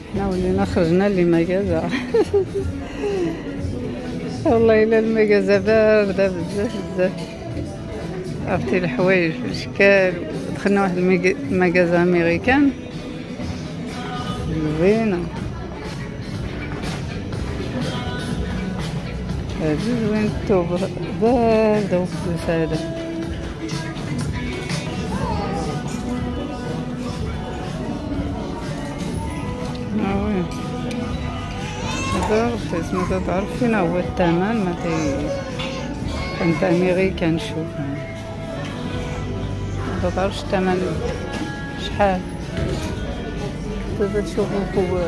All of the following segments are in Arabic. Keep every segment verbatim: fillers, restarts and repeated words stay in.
حنا ولينا خرجنا لمكازا. والله الا المكازا بارده بزاف بزاف، عرفتي الحوايج في الاشكال. دخلنا واحد المكازا امريكان زوينه، هادي زوين الثوب بارده وفلوس هذا. اه وين هذا رخيص، ما تعرف فين هو الثمن، ما تي انت امريكان شوف ما تعرفش الثمن شحال. دابا تشوفوا فوق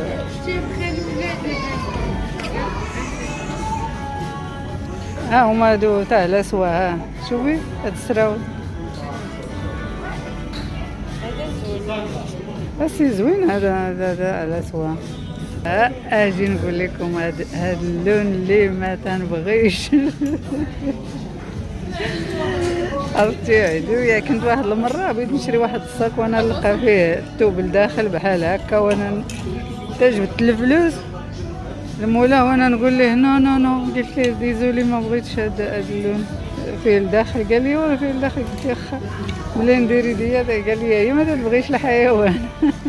ها هما هادو تاع الاسوا. ها شوفي هاد السراول بس زوين هذا هذا الاسوا. ها اجي نقول لكم هاد هاد اللون اللي ما تنبغيش. عرفتي عدويا، كنت واحد المره بغيت نشري واحد الصاك وانا نلقى فيه الثوب الداخل بحال هكا، وانا تجبت الفلوس المولا وانا نقول ليه نو نو نو، قلت ليه ديزولي ما بغيتش هذا اللون فيه الداخل. قال لي واه فيه الداخل. قلت له واخا ملي ندير يديا. قال لي هي ما تبغيش الحيوان.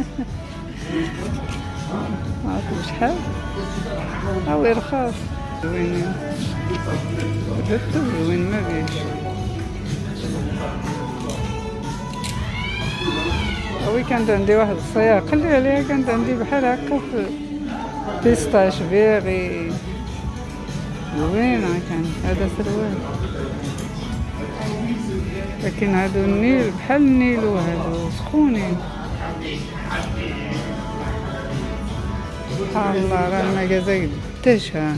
ما عرفت شحال هاو رخاص زوينين، الثوب زوين ما فيهش. وي كانت عندي واحد الصياغه قال لي عليها، كانت عندي بحال هكا في بيستاش فيغي زوينه. كان هذا سروال، لكن هادو النيل بحال النيل وهادو سخونين. الله راه المكازا قداش. ها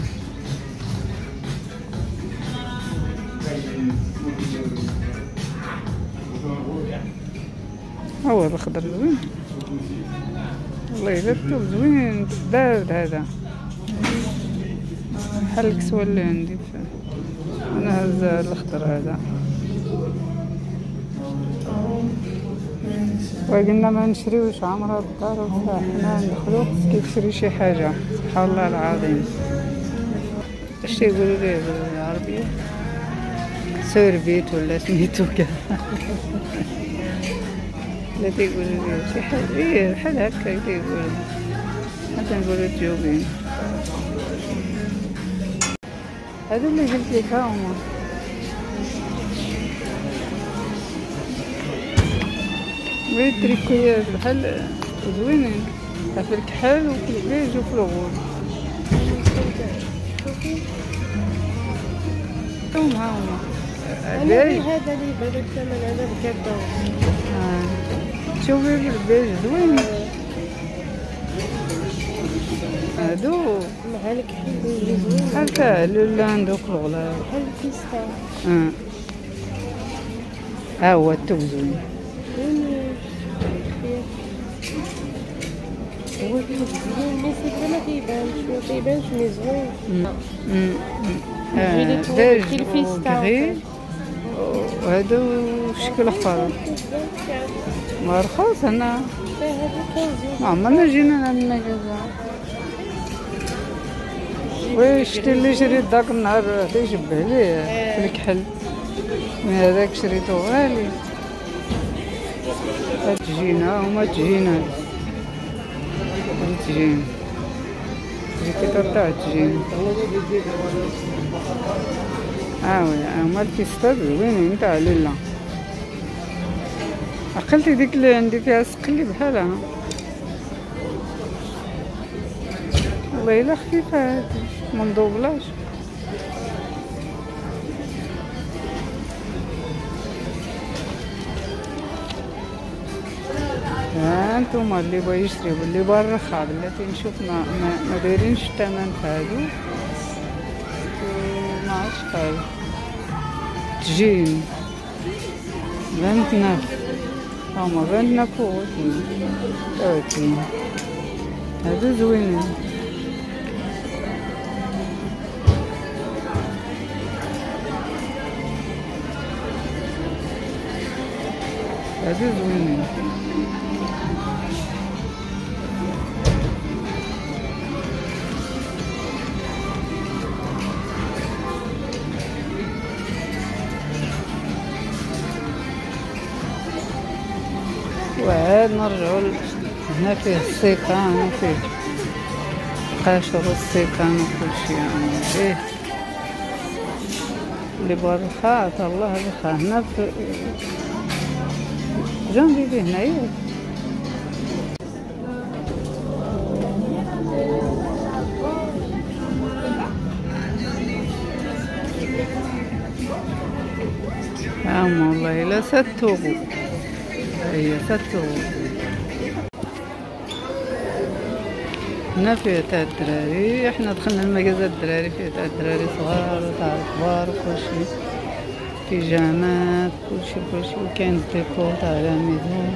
هو الخضر زوين والله الا الثوب زوين بارد. هذا بحال الكسوه اللي عندي انا هذا الاخضر هذا. وقلنا ما نشريوش عمرها الدار وحنا ندخلو خصك تشري شي حاجه. سبحان الله العظيم. اش تيقولوا ليه بالعربيه؟ سوربيت ولا سميتو كذا. لا تيقولوا ليه شي حاجه ايه بحال هكا تيقولوا، حتى نقولوا جوبين. هادو اللي قلت لك ها هما بغيت تريكويات بحال زوينين، في الكحل وفي البيج وفي الغول. هما هما هذا اللي بهذا الثمن هذا بكذا. اه شوفي بالبيج زوين هادو مع الكحل اللي زوين بحال تاع اللولان دوك الغلا بحال الفيستا. اه ها هو الثوب زوين. هو الثوب زوين مي سي ما كيبانش ما كيبانش مي زوين. بيج وكغي وهادو شكل اخر. ما رخاص هنا ما عمرنا جينا لهاد المكازا. وي شتي اللي شريت داك النهار تيشبه ليه في الكحل، من هذاك شريتو غالي. هاد تجينا هما تجينا هاد تجين شريتو تاع تجين. ها وي هما الفيستات زوينين تاع ليلا. عقلتي ديك اللي عندي فيها سقلي بحالها والله الا خفيفه هادي ما مدوبلاش. ها انتوما اللي بغا يشري واللي بغا الرخا بلاتي نشوف ما ما دايرينش الثمن في هادو ما عرفتش شحال. تجين بنتنا هما بنتنا فوق ثلاثين. هادو زوينين. هادو زوينين. نرجعوا ل- هنا فيه السيكان وفيه قاشر والسيكان وكلشي يعني فيه اللي بغا الخاط الله بخا. هنا في جنبي فيه هنايا عم والله لا ستوغو هي ستوغو. هنا فيه تاع الدراري، احنا دخلنا المجازة الدراري فيه تاع الدراري صغار وتاع الكبار وكلشي، بيجامات كلشي كلشي، وكاين الديكور تاع لا ميزون،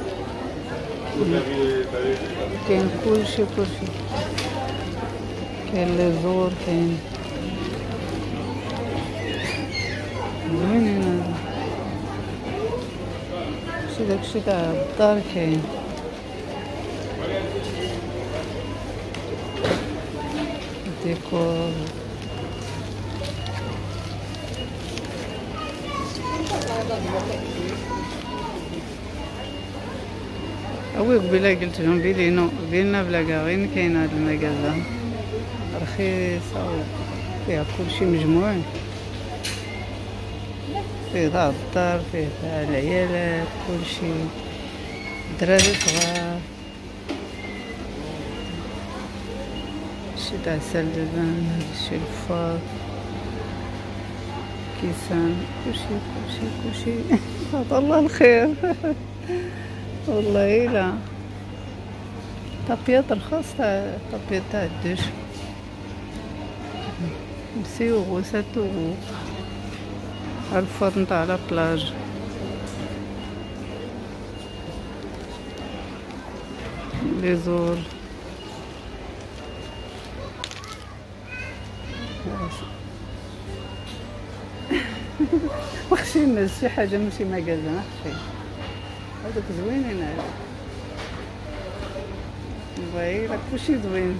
كاين كلشي كلشي، كاين لي زور، كاين زوينين هذا كلشي داكشي تاع الدار كاين. ديكور اوي قبيله قلت لهم بينو بينا بلا كاغين كاين هاد المكازا رخيصه وفيها كلشي مجموع، فيه تاع الدار فيه تاع العيالات كلشي، دراري صغار، شي تاع سلبان، هادشي الفاط، كيسان، كلشي كلشي كلشي عطا الله الخير والله لا. طابيات رخاص تاع طابيات تاع الدش بسيوغو ساتوغو، الفرن تاع لا بلاج، لي زور وخشي الناس شي حاجه ماشي مكازا خشي هذوك زوينين هذا والله كلشي زوين.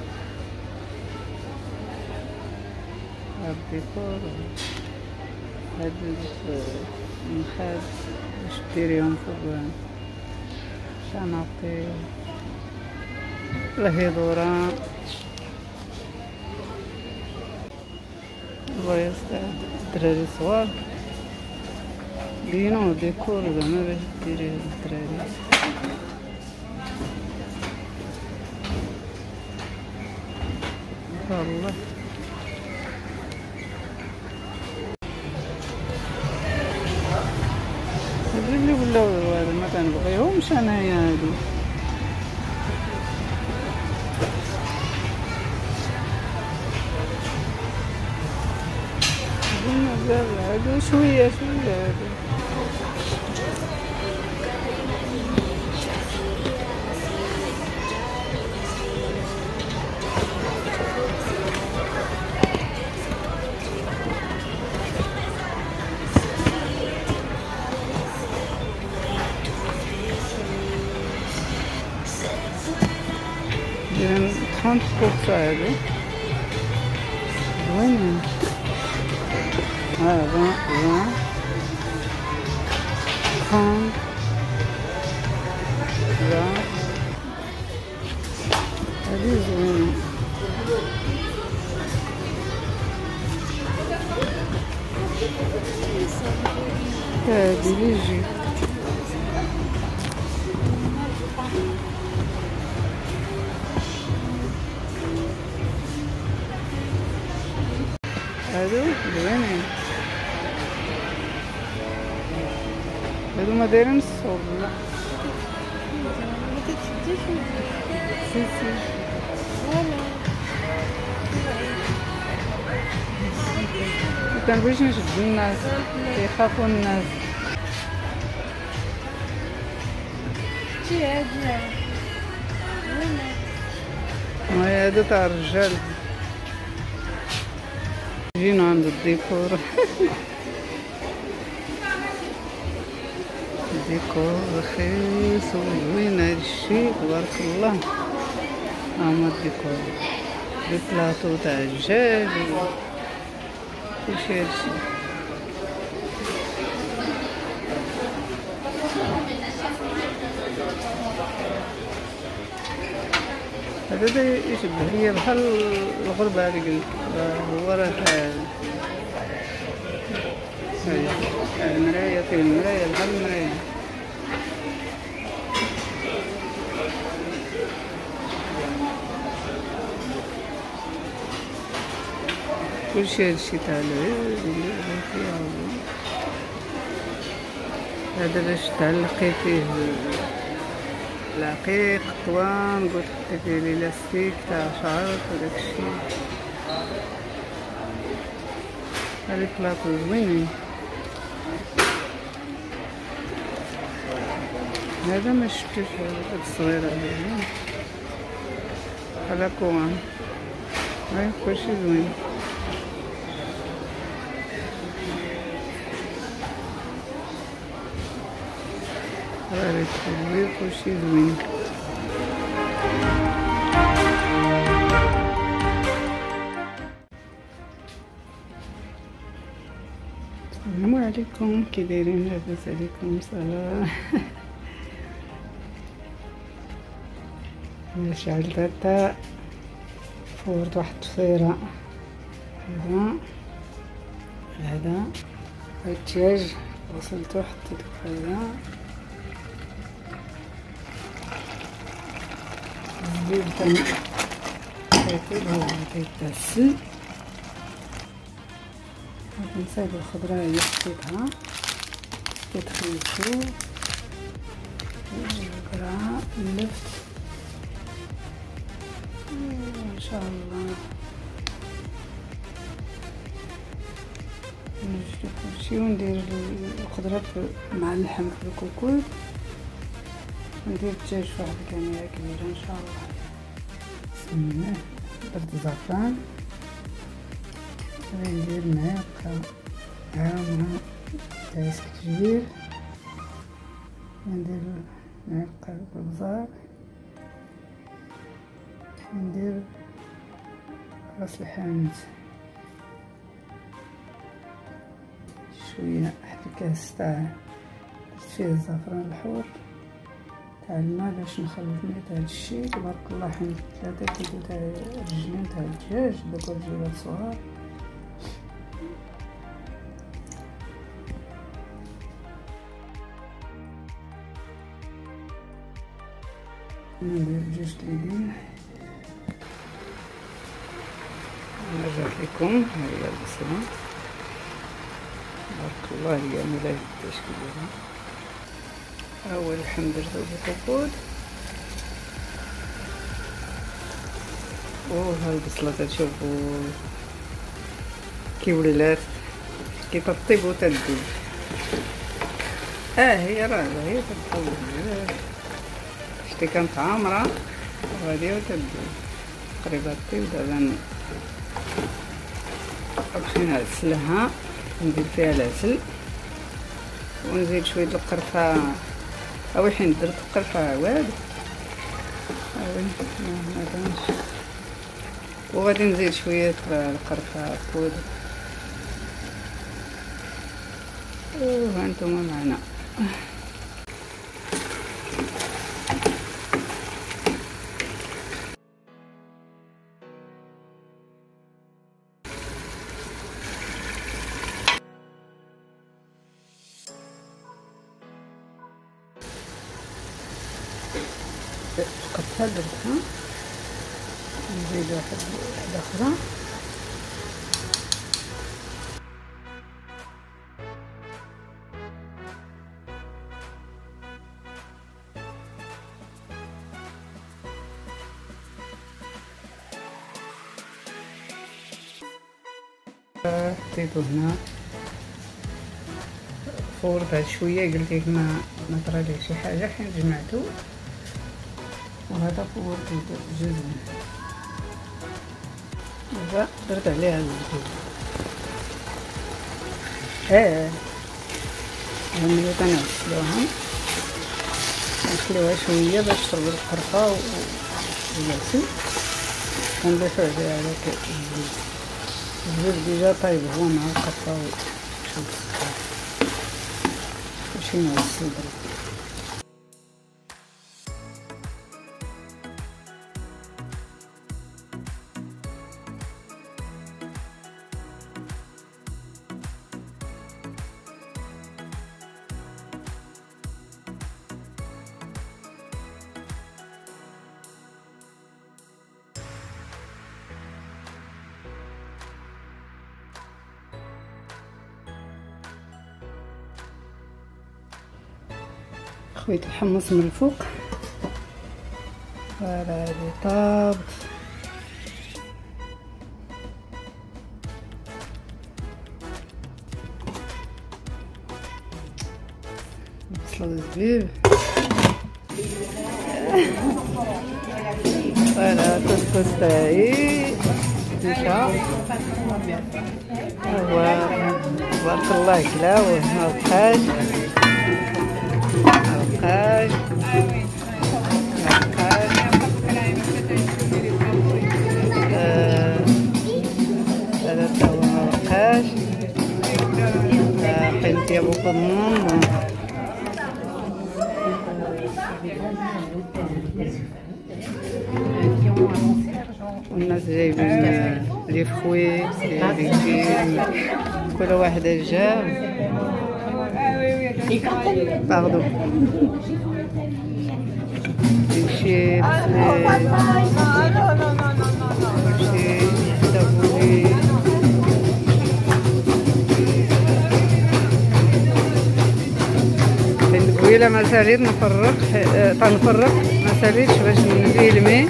هاد الديكور هاد المخاد باش ديريهم فوق شناطي الهيدوران، الفايص تاع الدراري صغار، بينو ديكور زعما باش ديريه للدراري. والله هادو اللي ولاو هذا ما كنبغيهمش انايا هادو، مازال هادو شويه شويه هادو. دايرين ثلاثين بورصة هادو زوينين. هذا عشرين ثلاثين لا هادي زوينة. هادي ليجي هادو زوينين، هادو ما دايرين الصوب لا سي سي مكنبغيش نشد الناس كيخافو الناس. شي هادي هاي هادو تاع الرجال، جينا عند الديكور ديكور رخيص وزوين هادشي تبارك الله. هاهما الديكور دي بلاطو تاع الدجاج كلشي هادشي. هذا يشبه ليا بحال الغربة اللي قلت هو راه المراية فيه المراية بحال المراية. كلشي هادشي تاع العود اللي فيها هذا باش تعلقي فيه العقيق طوان قلت حطي فيه ليلاستيك تاع شعرك وداكشي. هادي بلاطو زوينين. هذا ما شفتوش هاد الصغيرة هادي بحال كوان. هاي كلشي زوين. هاي كلشي كلشي زوين. السلام عليكم، كي دايرين؟ لاباس عليكم؟ صلاة. شعلت هدا فورت واحد الطفيرة. هذا هذا الدجاج غسلته حطيته في هذا الزبيب تاكل هو كيتغسل. هاد نصايب الخضرة هي حطيتها كتخلطو القرعة اللفت ان شاء الله. نجلو كلشي وندير الخضرة مع اللحم في الكوكوط وندير الدجاج في واحد الكمية كبيرة ان شاء الله. سمناه درت زعفران غندير معلقة عامرة تاع سكجير ندير معلقة بزار ندير راس الحانوت شوية واحد الكاس تاع درت فيه الزعفران الحور تاع الماء باش نخلط نيت هاد الشي. تبارك الله حنت ثلاثة كيلو تاع رجلين تاع الدجاج دوك رجيلات صغار. ندير جوج تريدين. نرجع لكم هاهي البصلة تبارك الله هي ملاهي التشكيلة. أول اللحم درتو بالكوكوط و ها البصلة تشوفو كي ولات كي تطيب و تذوب. اه هي راه هي تطيب شتي كانت عامرة وغادي و تذوب قريبة طيب. دابا نمشي نغسلها ندير فيها العسل ونزيد شويه القرفه اوي حين درت القرفه عواد اوي ما وغادي نزيد شويه القرفه بودر وهانتوما معنا. قطعة درتها نزيد واحد واحدة أخرى حطيتو هنا فورت هاد شوية قلتلك ما ما طرالي شي حاجة حين جمعتو وهذا فورت جزء دابا درت عليها الزبيب. اه هاني كنغسلوها نخليوها شوية باش تربط القرفة والعسل كنضيفو عليها هداك الزبيب. الزبيب ديجا طايب هو مع القرفة وشوية السكر ماشي معسل برك. شويه الحمص من الفوق. فوالا هادي طابت. البصله والزبيب. فوالا كسكس تاعي مشا. هو تبارك الله كلاو. مبقاش مبقاش مبقاش هذا تا هو مبقاش. قيمتي بوكو مون. والناس جايبين لي فخوي لي ليكين. كل واحد جاب باردون شي شي تابولي. الكويلة ما ساليت نفرق تنفرق ما ساليتش باش نفيلمي.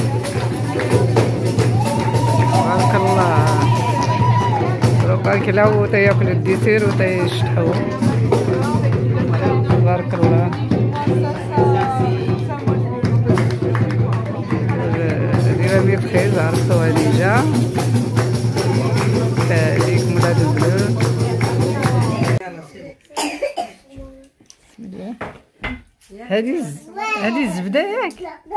تبارك الله ربا كلاو تياكل الديسير وتيشطحو. تبارك الله. هذه مية بخير عرفتوها ديجا. تاليك مولاد البلو. بسم الله. هذه هذه الزبده ياك.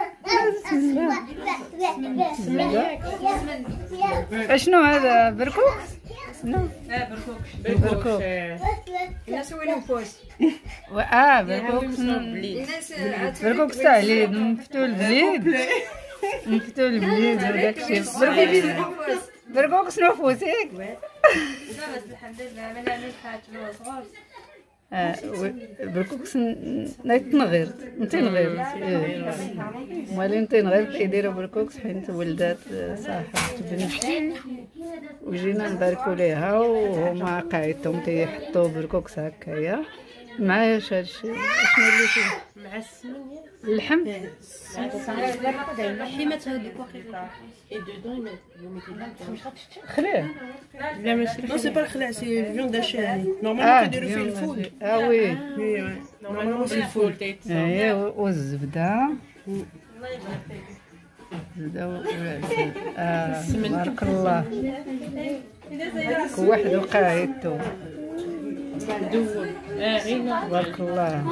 بسم الله. اشنو هذا بركوك؟ شنو؟ اه بركوك. بركوك. الناس وين فوس؟ اه بركوك. بركوك تاع العيد نفتو البليد. نفتو البليد وداكشي. بركوك بركوك شنو فوسيك؟ الحمد لله مالا من حاجه صغار. اه بركوكس نتنغير نتنغير. مالي نتنغير كيديروا بركوكس حيت ولدات صاحبة بنتي وجينا نباركو ليها وهما قاعدتهم تيحطوا بركوكس هكايا معايا هادشي. شنو اللي فيه؟ مع السمنه اللحم. حيمات هذوك واخا اي دودون خليه. لا ماشي نو سي با الخلاع سي فيون داشاري اه نورمالمون كيديروا فيه الفول. اه وي وي نورمالمون سي الفول. اييه والزبده. الزبده والعسل. اه تبارك الله. كل واحد وقاعدته. تبارك الله.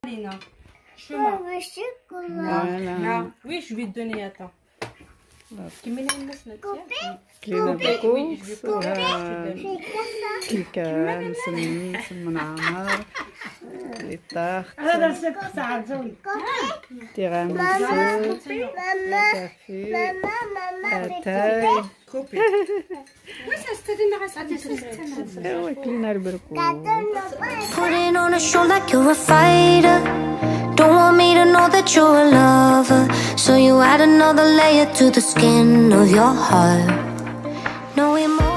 فوالا. وي جو في دوني اتا كملي الناس كاينه بركوكس وها كيكه مسمن مسمن عامر لي طاخ هذا سكر ساعة زوي تيراميسو كافي اتاي. ايوا كلينا البركوك. Putting on a show like you're a fighter. Don't want me to know that you're a lover. So you add another layer to the skin of your heart. No emotion.